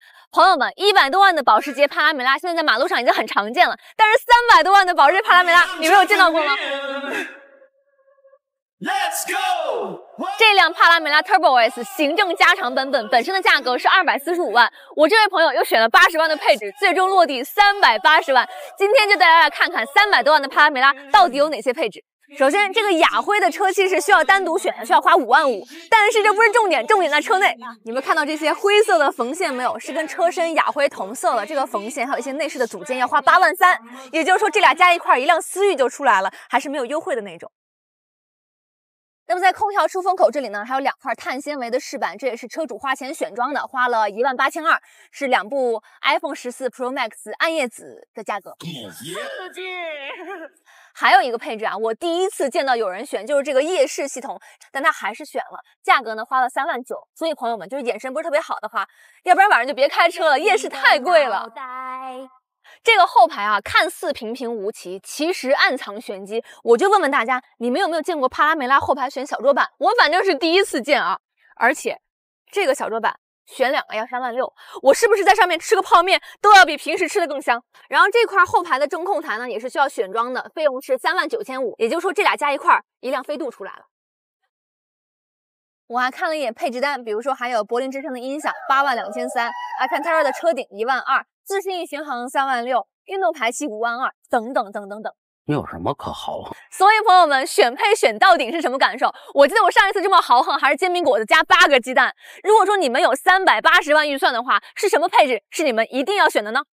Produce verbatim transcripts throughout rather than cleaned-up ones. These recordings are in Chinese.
朋友们，一百多万的保时捷帕拉梅拉现在在马路上已经很常见了，但是三百多万的保时捷帕拉梅拉，你们有见到过吗？ Let's go！ 这辆帕拉梅拉 Turbo S 行政加长版本本身的价格是二百四十五万，我这位朋友又选了八十万的配置，最终落地三百八十万。今天就带大家来看看三百多万的帕拉梅拉到底有哪些配置。首先，这个雅灰的车漆是需要单独选的，需要花五万五。但是这不是重点，重点在车内。你们看到这些灰色的缝线没有？是跟车身雅灰同色的。这个缝线还有一些内饰的组件要花八万三，也就是说这俩加一块，一辆思域就出来了，还是没有优惠的那种。 那么在空调出风口这里呢，还有两块碳纤维的饰板，这也是车主花钱选装的，花了一万八千二，是两部 iPhone 十四 Pro Max 暗夜紫的价格。刺激！还有一个配置啊，我第一次见到有人选，就是这个夜视系统，但他还是选了，价格呢花了三万九。所以朋友们，就是眼神不是特别好的话，要不然晚上就别开车了，夜视太贵了。 这个后排啊，看似平平无奇，其实暗藏玄机。我就问问大家，你们有没有见过帕拉梅拉后排选小桌板？我反正是第一次见啊！而且这个小桌板选两个要三万六，我是不是在上面吃个泡面都要比平时吃的更香？然后这块后排的中控台呢，也是需要选装的，费用是三万九千五，也就是说这俩加一块，一辆飞度出来了。 我还看了一眼配置单，比如说还有柏林之声的音响八万两千三，阿坎塔拉的车顶一万二，自适应巡航三万六，运动排气五万二，等等等等等。 你有什么可豪横？ 所以朋友们，选配选到顶是什么感受？我记得我上一次这么豪横还是煎饼果子加八个鸡蛋。如果说你们有三百八十万预算的话，是什么配置是你们一定要选的呢？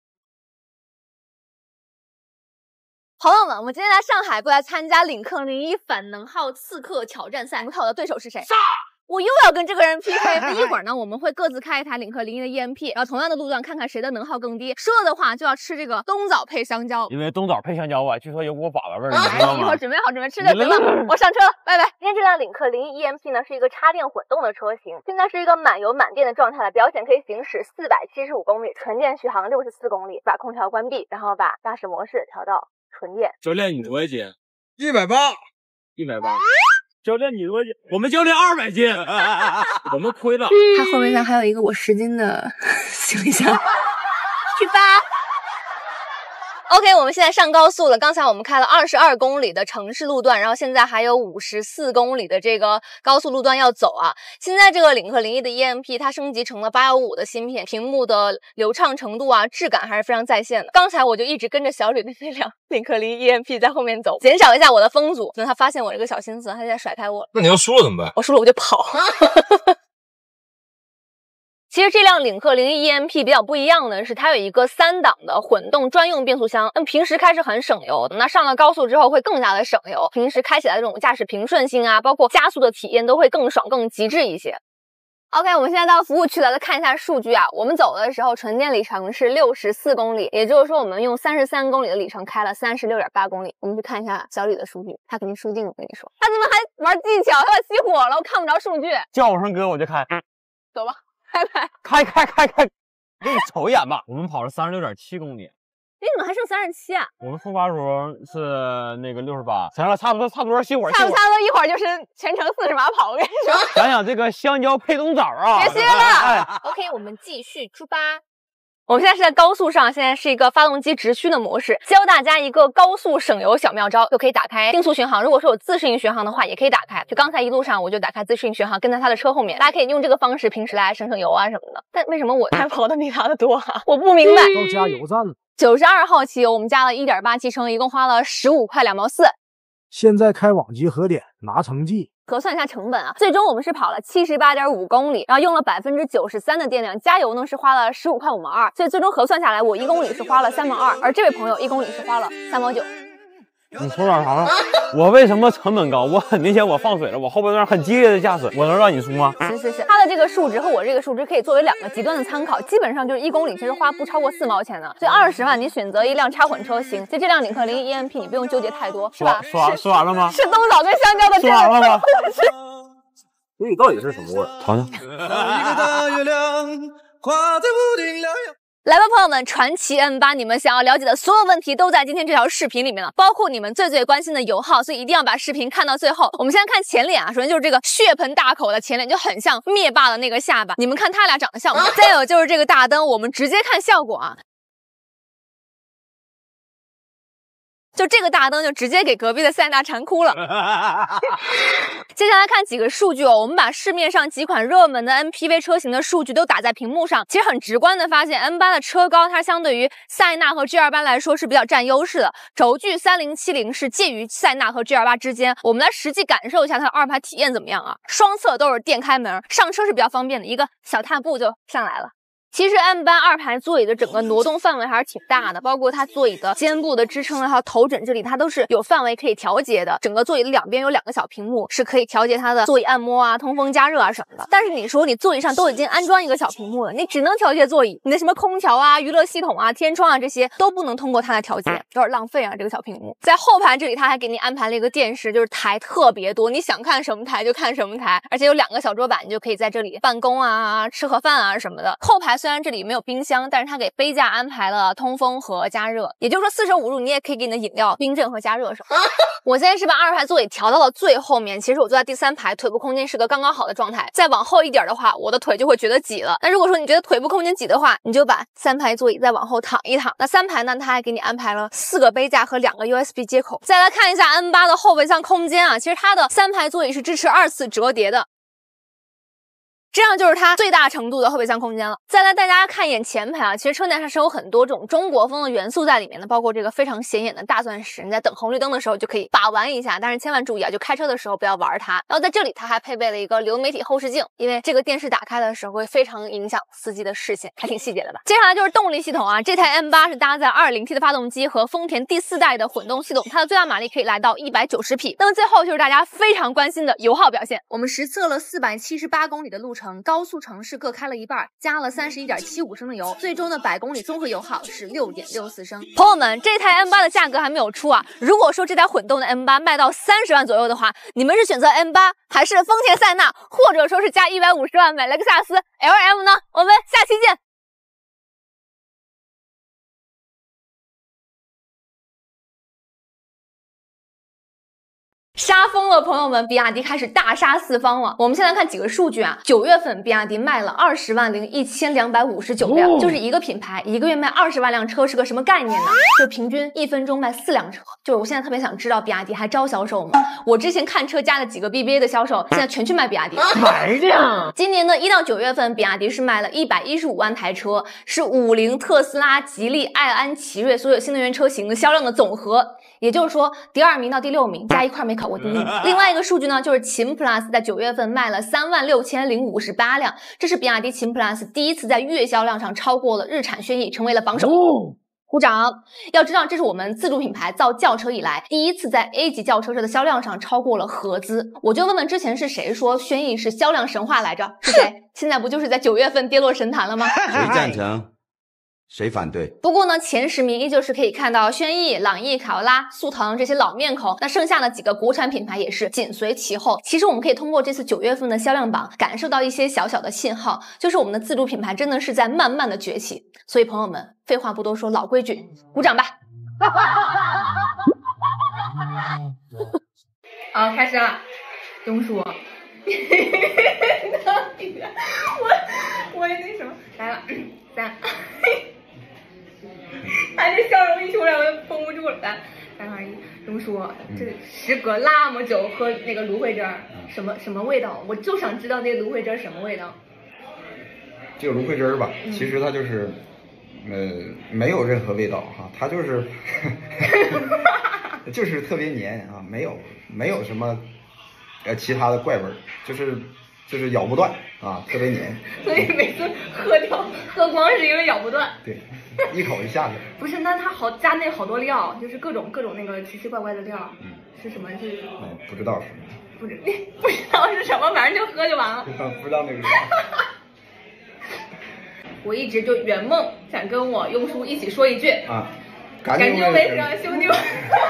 朋友们，我们今天来上海过来参加领克零一反能耗刺客挑战赛。你们看我的对手是谁？我又要跟这个人 P K。那一会儿呢，我们会各自开一台领克零一的 E M P， 然后同样的路段看看谁的能耗更低。输了的话就要吃这个冬枣配香蕉， 因为冬枣配香蕉啊，据说有股粑粑味儿，你知道吗？ 一会儿准备好准备吃就行了。我上车了，拜拜。今天这辆领克零一 E M P 呢是一个插电混动的车型，现在是一个满油满电的状态了，表显可以行驶四百七十五公里，纯电续航六十四公里。把空调关闭，然后把驾驶模式调到纯电。 教练你多少斤？ 一百八， 一百八。教练你多少斤？我们教练二百斤，我们亏了。 他后备箱还有一个我十斤的行李箱， 去吧。OK， 我们现在上高速了。刚才我们开了二十二公里的城市路段，然后现在还有五十四公里的这个高速路段要走啊。现在这个领克零一的 E M P 它升级成了八一五的芯片，屏幕的流畅程度啊、质感还是非常在线的。刚才我就一直跟着小李的那辆领克零一 E M P 在后面走，减少一下我的风阻。可能他发现我这个小心思，他就在甩开我。 那你要输了怎么办？ 我输了我就跑。其实这辆领克零一 E M P 比较不一样的是，它有一个三档的混动专用变速箱。那么平时开是很省油的，那上了高速之后会更加的省油。平时开起来这种驾驶平顺性啊，包括加速的体验都会更爽、更极致一些。OK， 我们现在到服务区来，再看一下数据啊。我们走的时候纯电里程是六十四公里，也就是说我们用三十三公里的里程开了三十六点八公里。我们去看一下小李的数据，他肯定输定了，我跟你说。他怎么还玩技巧？他把熄火了，我看不着数据。 叫我声哥我就开， 走吧。拜拜， 开开开开，给你瞅一眼吧。我们跑了三十六点七公里， 你怎么还剩三十七啊？ 我们出发时候是那个六十八，行了，差不多差不多，熄火， 差不差不多一会儿就是全程四十码跑。我跟你说， 想想这个香蕉配冬枣啊， 别歇了。哎、OK， 我们继续出发。我们现在是在高速上，现在是一个发动机直驱的模式。教大家一个高速省油小妙招，就可以打开定速巡航。如果说有自适应巡航的话，也可以打开。就刚才一路上我就打开自适应巡航，跟在他的车后面。大家可以用这个方式平时来省省油啊什么的。但为什么我还跑的比他的多啊？我不明白。 到加油站了。 九十二号汽油，我们加了 一点八 T 升，一共花了十五块两毛四。 现在开往集合点拿成绩。 核算一下成本啊，最终我们是跑了 七十八点五公里，然后用了 百分之九十三 的电量，加油呢是花了十五块五毛二，所以最终核算下来，我一公里是花了三毛二，而这位朋友一公里是花了三毛九。 你说点啥？我为什么成本高？我很明显我放水了，我后边段很激烈的驾驶，我能让你输吗？ 是是是，它的这个数值和我这个数值可以作为两个极端的参考，基本上就是一公里其实花不超过四毛钱的，所以二十万你选择一辆插混车型，就这辆领克零一 E M P 你不用纠结太多，是吧？ 说完说完了吗？ 是冬枣跟香蕉的。 说完了吗？ 所以到底是什么味儿？ 尝尝。 来吧，朋友们，传奇 N 八，你们想要了解的所有问题都在今天这条视频里面了，包括你们最最关心的油耗，所以一定要把视频看到最后。我们先看前脸啊，首先就是这个血盆大口的前脸，就很像灭霸的那个下巴，你们看他俩长得像吗？再有就是这个大灯，我们直接看效果啊。就这个大灯就直接给隔壁的塞纳馋哭了。接下来看几个数据哦，我们把市面上几款热门的 M P V 车型的数据都打在屏幕上，其实很直观的发现 N 八的车高它相对于塞纳和 G 二八 来说是比较占优势的，轴距三零七零是介于塞纳和 G 二八 之间。我们来实际感受一下它的二排体验怎么样啊？双侧都是电开门，上车是比较方便的，一个小踏步就上来了。其实 M 八二排座椅的整个挪动范围还是挺大的，包括它座椅的肩部的支撑还有头枕这里，它都是有范围可以调节的。整个座椅的两边有两个小屏幕，是可以调节它的座椅按摩啊、通风加热啊什么的。但是你说你座椅上都已经安装一个小屏幕了，你只能调节座椅，你的什么空调啊、娱乐系统啊、天窗啊这些都不能通过它来调节，有点浪费啊这个小屏幕。在后排这里，它还给你安排了一个电视，就是台特别多，你想看什么台就看什么台，而且有两个小桌板，你就可以在这里办公啊、吃盒饭啊什么的。后排虽然这里没有冰箱，但是它给杯架安排了通风和加热，也就是说四舍五入你也可以给你的饮料冰镇和加热什么的。我现在是把二排座椅调到了最后面，其实我坐在第三排，腿部空间是个刚刚好的状态。再往后一点的话，我的腿就会觉得挤了。那如果说你觉得腿部空间挤的话，你就把三排座椅再往后躺一躺。那三排呢，它还给你安排了四个杯架和两个 U S B 接口。再来看一下 N 八的后备箱空间啊，其实它的三排座椅是支持二次折叠的。这样就是它最大程度的后备箱空间了。再来大家看一眼前排啊，其实车内还是有很多这种中国风的元素在里面的，包括这个非常显眼的大钻石，你在等红绿灯的时候就可以把玩一下，但是千万注意啊，就开车的时候不要玩它。然后在这里它还配备了一个流媒体后视镜，因为这个电视打开的时候会非常影响司机的视线，还挺细节的吧。接下来就是动力系统啊，这台 M 八是搭载 二点零 T 的发动机和丰田第四代的混动系统，它的最大马力可以来到一百九十匹。那么最后就是大家非常关心的油耗表现，我们实测了四百七十八公里的路程，高速城是各开了一半，加了 三十一点七五升的油，最终的百公里综合油耗是 六点六四升。朋友们，这台 M 八的价格还没有出啊，如果说这台混动的 M 八卖到三十万左右的话，你们是选择 M 八还是丰田塞纳，或者说是加一百五十万买雷克萨斯 L M 呢？我们下期见。杀疯了，朋友们！比亚迪开始大杀四方了。我们先来看几个数据啊，九月份比亚迪卖了二十万零一千两百五十九辆，就是一个品牌一个月卖二十万辆车是个什么概念呢？就平均一分钟卖四辆车。就是我现在特别想知道比亚迪还招销售吗？我之前看车加了几个 B B A 的销售，现在全去卖比亚迪， 买呀！ 今年的一到九月份，比亚迪是卖了一百一十五万台车，是五菱、特斯拉、吉利、爱安、奇瑞所有新能源车型的销量的总和。也就是说，第二名到第六名加一块没考过第一名。另外一个数据呢，就是秦 Plus 在九月份卖了三万六千零五十八辆，这是比亚迪秦 Plus 第一次在月销量上超过了日产轩逸，成为了榜首。哦，鼓掌！要知道，这是我们自主品牌造轿车以来第一次在 A 级轿车车的销量上超过了合资。我就问问之前是谁说轩逸是销量神话来着？是谁？现在不就是在九月份跌落神坛了吗？ 谁赞成？谁反对？ 不过呢，前十名依旧是可以看到轩逸、朗逸、卡罗拉、速腾这些老面孔，那剩下的几个国产品牌也是紧随其后。其实我们可以通过这次九月份的销量榜感受到一些小小的信号，就是我们的自主品牌真的是在慢慢的崛起。所以朋友们，废话不多说，老规矩，鼓掌吧！好，开始了，中暑。我我那什么来了，三。他这笑容一出来，我就绷不住了。三、三二一，中叔，这时隔那么久喝那个芦荟汁儿，什么什么味道？我就想知道那个芦荟汁儿什么味道。 这个芦荟汁儿吧，嗯、其实它就是，呃，没有任何味道哈，它就是，就是特别黏啊，没有没有什么，呃，其他的怪味儿，就是。就是咬不断啊，特别黏， 所以每次喝掉喝光是因为咬不断。 对，一口就下去了。 不是，那它好加那好多料，就是各种各种那个奇奇怪怪的料。嗯，是什么？是？ 嗯，不知道是什么。 不知不知道是什么，反正就喝就完了。 不知道那个。 我一直就圆梦想跟我庸叔一起说一句啊， 感情维持兄弟们。